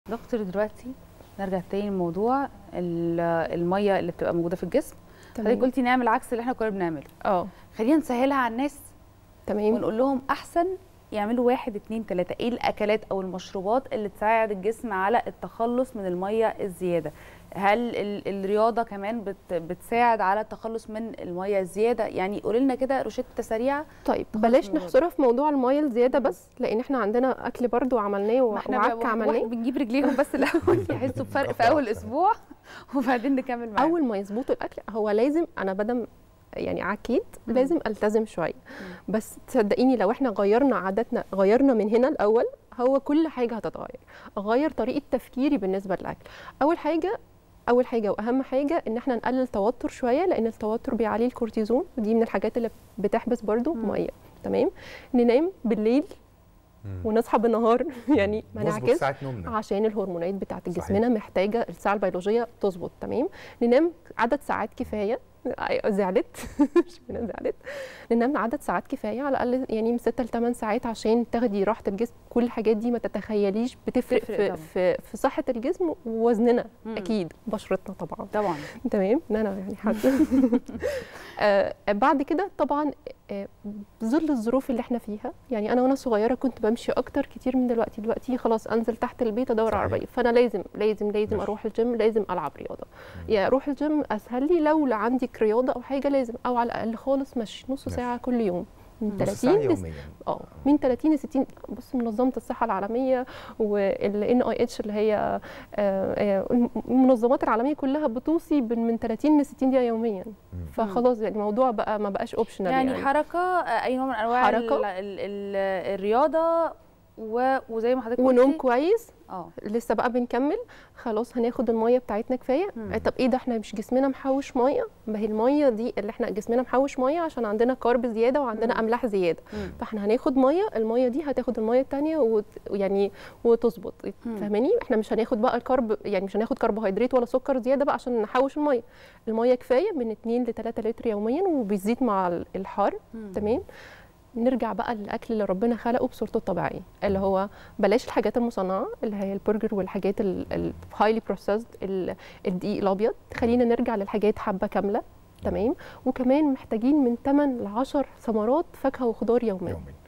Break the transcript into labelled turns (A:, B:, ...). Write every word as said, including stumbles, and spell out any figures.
A: دكتور دلوقتي نرجع تاني لموضوع الميه اللي بتبقى موجوده في الجسم. حضرتك قلتي نعمل عكس اللي احنا كنا بنعمله.
B: اه
A: خلينا نسهلها على الناس.
B: تمام.
A: ونقول لهم احسن يعملوا واحد اتنين تلاته، ايه الاكلات او المشروبات اللي تساعد الجسم على التخلص من الميه الزياده؟ هل ال الرياضه كمان بت بتساعد على التخلص من الميه الزياده؟ يعني قولي لنا كده روشته سريعه.
B: طيب بلاش نحصرها في موضوع الميه الزياده بس، لان احنا عندنا اكل برضو عملناه وعك عملناه.
A: بنجيب رجليهم بس الاول يحسوا بفرق في اول اسبوع وبعدين نكمل معاهم.
B: اول ما يظبطوا الاكل هو لازم، انا بدم يعني عكيد لازم التزم شويه، بس تصدقيني لو احنا غيرنا عاداتنا، غيرنا من هنا الاول، هو كل حاجه هتتغير. اغير طريقه تفكيري بالنسبه للاكل. اول حاجه اول حاجه واهم حاجه ان احنا نقلل توتر شويه، لان التوتر بيعلي الكورتيزون، ودي من الحاجات اللي بتحبس برضو ميه. تمام. ننام بالليل ونصحى بالنهار يعني ما نعكس، عشان الهرمونات بتاعت جسمنا محتاجه الساعه البيولوجيه تظبط. تمام. ننام عدد ساعات كفايه. زعلت مش انا زعلت. ننام عدد ساعات كفايه على الاقل، يعني من ستة ل تمن ساعات، عشان تاخدي راحه الجسم. كل الحاجات دي ما تتخيليش بتفرق في, في في صحه الجسم ووزننا. مم. اكيد بشرتنا طبعا
A: طبعا.
B: تمام. ان انا يعني حد آه بعد كده طبعا آه ظل الظروف اللي احنا فيها، يعني انا وانا صغيره كنت بمشي اكتر كتير من دلوقتي. دلوقتي خلاص انزل تحت البيت ادور على عربيه، فانا لازم لازم لازم مش. اروح الجيم، لازم العب رياضه. يا يعني اروح الجيم اسهل لي لو عندي رياضه او حاجه، لازم او على الاقل خالص مشي نص ساعه كل يوم. من ثلاثين اه من ثلاثين ل ستين. بص، منظمه الصحه العالميه والان اي اتش اللي هي المنظمات العالميه كلها بتوصي من ثلاثين ل ستين دقيقه يوميا. فخلاص يعني الموضوع بقى ما بقاش اوبشنال،
A: يعني,
B: يعني
A: حركه، اي نوع من انواع حركة. ال ال ال الرياضه وزي ما حضرتك قلتي
B: ونوم كويس.
A: اه
B: لسه بقى بنكمل. خلاص هناخد الميه بتاعتنا كفايه. مم. طب ايه ده، احنا مش جسمنا محوش ميه؟ ما هي الميه دي اللي احنا جسمنا محوش ميه عشان عندنا كارب زياده وعندنا مم. املاح زياده. مم. فاحنا هناخد ميه، الميه دي هتاخد الميه الثانيه ويعني وتظبط. فاهماني؟ احنا مش هناخد بقى الكارب، يعني مش هناخد كربوهيدرات ولا سكر زياده بقى عشان نحوش الميه. الميه كفايه من اتنين ل تلاتة لتر يوميا، وبيزيد مع الحر. مم. تمام. نرجع بقى للاكل اللي ربنا خلقه بصورته الطبيعيه، اللي هو بلاش الحاجات المصنعه اللي هي البرجر والحاجات الهايلي بروسيسد، الدقيق الابيض. خلينا نرجع للحاجات حبه كامله. تمام. وكمان محتاجين من ثمانية ل عشرة ثمرات فاكهه وخضار يوميا.